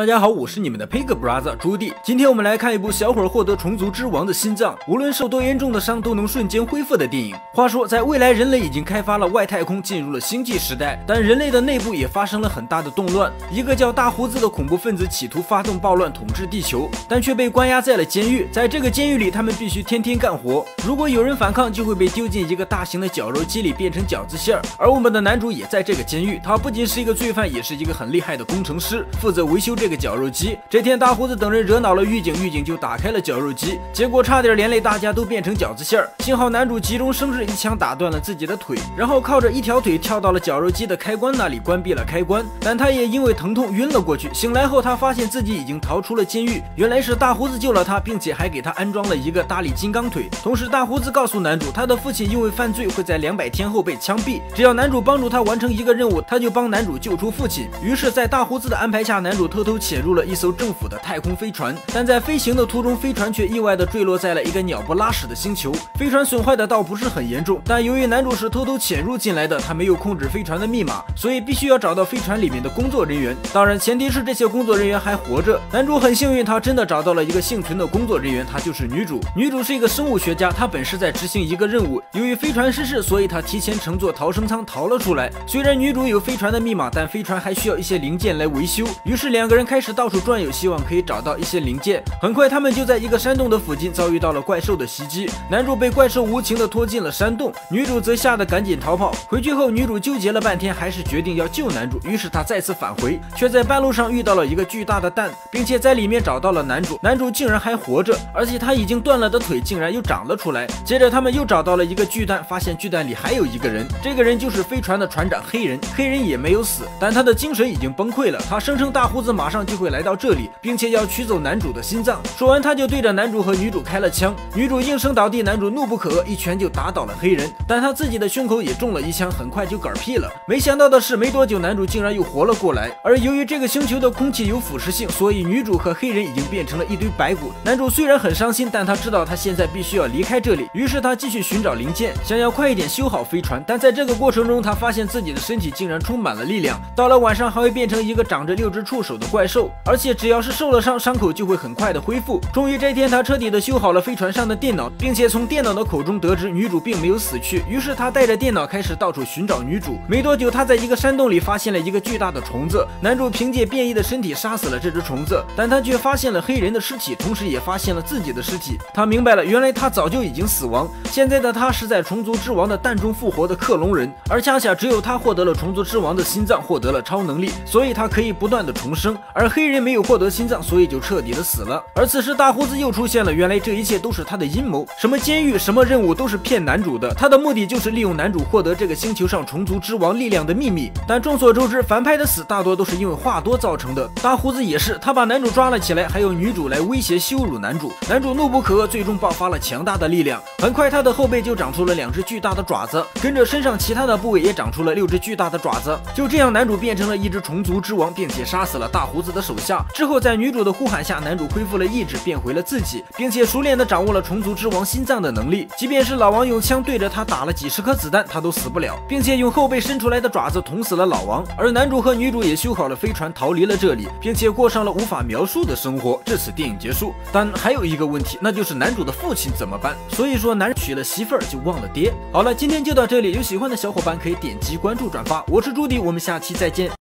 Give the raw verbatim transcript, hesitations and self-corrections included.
大家好，我是你们的 Pig Brother 朱棣。今天我们来看一部小伙获得虫族之王的心脏，无论受多严重的伤都能瞬间恢复的电影。话说，在未来，人类已经开发了外太空，进入了星际时代，但人类的内部也发生了很大的动乱。一个叫大胡子的恐怖分子企图发动暴乱统治地球，但却被关押在了监狱。在这个监狱里，他们必须天天干活，如果有人反抗，就会被丢进一个大型的绞肉机里，变成饺子馅儿。而我们的男主也在这个监狱，他不仅是一个罪犯，也是一个很厉害的工程师，负责维修这个绞肉机。这天，大胡子等人惹恼了狱警，狱警就打开了绞肉机，结果差点连累大家都变成饺子馅儿。幸好男主急中生智，一枪打断了自己的腿，然后靠着一条腿跳到了绞肉机的开关那里，关闭了开关。但他也因为疼痛晕了过去。醒来后，他发现自己已经逃出了监狱，原来是大胡子救了他，并且还给他安装了一个大力金刚腿。同时，大胡子告诉男主，他的父亲因为犯罪会在两百天后被枪毙，只要男主帮助他完成一个任务，他就帮男主救出父亲。于是，在大胡子的安排下，男主偷偷潜入了一艘政府的太空飞船，但在飞行的途中，飞船却意外的坠落在了一个鸟不拉屎的星球。飞船损坏的倒不是很严重，但由于男主是偷偷潜入进来的，他没有控制飞船的密码，所以必须要找到飞船里面的工作人员。当然，前提是这些工作人员还活着。男主很幸运，他真的找到了一个幸存的工作人员，她就是女主。女主是一个生物学家，她本是在执行一个任务，由于飞船失事，所以她提前乘坐逃生舱逃了出来。虽然女主有飞船的密码，但飞船还需要一些零件来维修，于是两个人开始到处转悠，希望可以找到一些零件。很快，他们就在一个山洞的附近遭遇到了怪兽的袭击，男主被怪兽无情的拖进了山洞，女主则吓得赶紧逃跑。回去后，女主纠结了半天，还是决定要救男主，于是她再次返回，却在半路上遇到了一个巨大的蛋，并且在里面找到了男主。男主竟然还活着，而且他已经断了的腿竟然又长了出来。接着他们又找到了一个巨蛋，发现巨蛋里还有一个人，这个人就是飞船的船长黑人。黑人也没有死，但他的精神已经崩溃了，他声称大胡子马上就会来到这里，并且要取走男主的心脏。说完，他就对着男主和女主开了枪，女主应声倒地，男主怒不可遏，一拳就打倒了黑人，但他自己的胸口也中了一枪，很快就嗝屁了。没想到的是，没多久男主竟然又活了过来，而由于这个星球的空气有腐蚀性，所以女主和黑人已经变成了一堆白骨。男主虽然很伤心，但他知道他现在必须要离开这里，于是他继续寻找零件，想要快一点修好飞船。但在这个过程中，他发现自己的身体竟然充满了力量，到了晚上还会变成一个长着六只触手的怪兽，而且只要是受了伤，伤口就会很快的恢复。终于这天，他彻底的修好了飞船上的电脑，并且从电脑的口中得知女主并没有死去，于是他带着电脑开始到处寻找女主。没多久，他在一个山洞里发现了一个巨大的虫子，男主凭借变异的身体杀死了这只虫子，但他却发现了黑人的尸体，同时也发现了自己的尸体。他明白了，原来他早就已经死亡，现在的他是在虫族之王的蛋中复活的克隆人，而恰恰只有他获得了虫族之王的心脏，获得了超能力，所以他可以不断的重生，而黑人没有获得心脏，所以就彻底的死了。而此时大胡子又出现了，原来这一切都是他的阴谋，什么监狱，什么任务都是骗男主的，他的目的就是利用男主获得这个星球上虫族之王力量的秘密。但众所周知，反派的死大多都是因为话多造成的，大胡子也是，他把男主抓了起来，还有女主来威胁羞辱男主，男主怒不可遏，最终爆发了强大的力量。很快他的后背就长出了两只巨大的爪子，跟着身上其他的部位也长出了六只巨大的爪子。就这样，男主变成了一只虫族之王，并且杀死了大胡子的手下。之后在女主的呼喊下，男主恢复了意志，变回了自己，并且熟练的掌握了虫族之王心脏的能力，即便是老王用枪对着他打了几十颗子弹，他都死不了，并且用后背伸出来的爪子捅死了老王。而男主和女主也修好了飞船，逃离了这里，并且过上了无法描述的生活。至此电影结束，但还有一个问题，那就是男主的父亲怎么办？所以说，男人娶了媳妇儿就忘了爹。好了，今天就到这里，有喜欢的小伙伴可以点击关注转发，我是朱迪，我们下期再见。